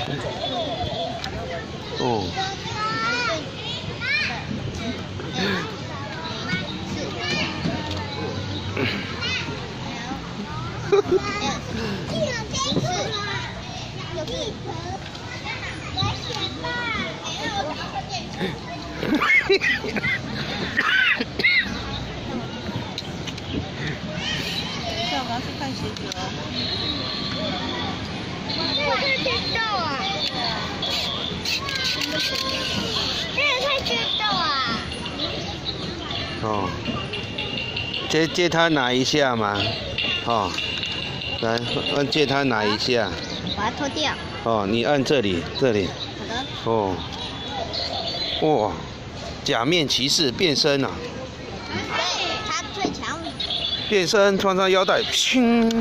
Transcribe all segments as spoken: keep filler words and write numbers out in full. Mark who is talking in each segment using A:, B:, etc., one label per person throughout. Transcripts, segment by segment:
A: 哦。
B: 我要去看鞋子哦。
C: 这个太激动啊！这个太激动啊！
A: 哦，借借他拿一下嘛，哦，来，按借他拿一下。
C: 把它脱掉。
A: 哦，你按这里，这里。
C: 好的。
A: 哦。哇，假面骑士变身啊！
C: 对，他最强。
A: 变身，穿上腰带，咻！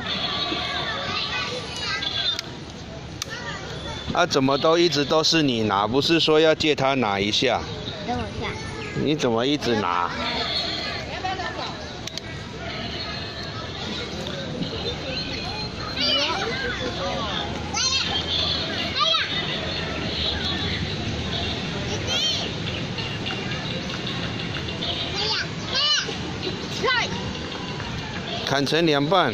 A: 啊，怎么都一直都是你拿？不是说要借他拿一下？
C: 等我一下。
A: 你怎么一直拿？砍成两半。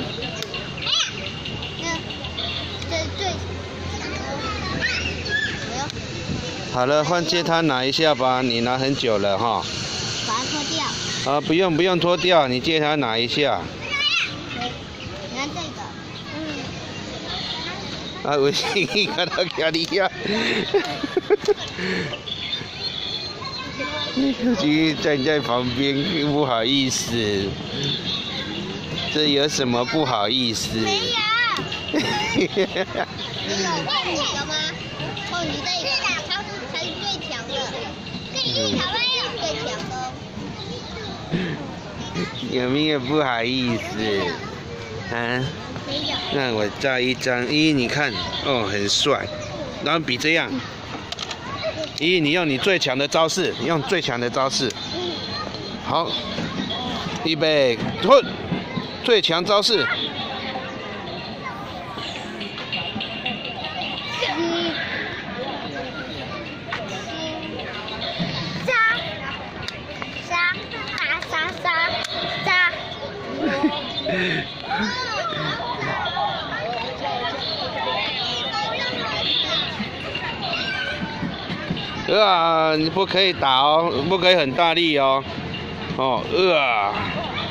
A: 好了，换借他拿一下吧，你拿很久了哈。
C: 把它脱掉。
A: 啊，不用不用脱掉，你借他拿一下。
C: 你看这个。
A: 嗯。啊，我先看到家里呀。其实站在旁边不好意思，这有什么不好意思？
C: 没有。你有换你的吗？哦，你这个，他是才最强的，可以小朋友最强的。
A: 有没有不好意思？啊？
C: 没有。
A: 那我照一张，咦，你看，哦，很帅。然后比这样。咦，你用你最强的招式，用最强的招式。好，预备，混，最强招式。
C: 杀杀杀杀杀杀！
A: 啊，你不可以打哦，不可以很大力哦。哦，呃。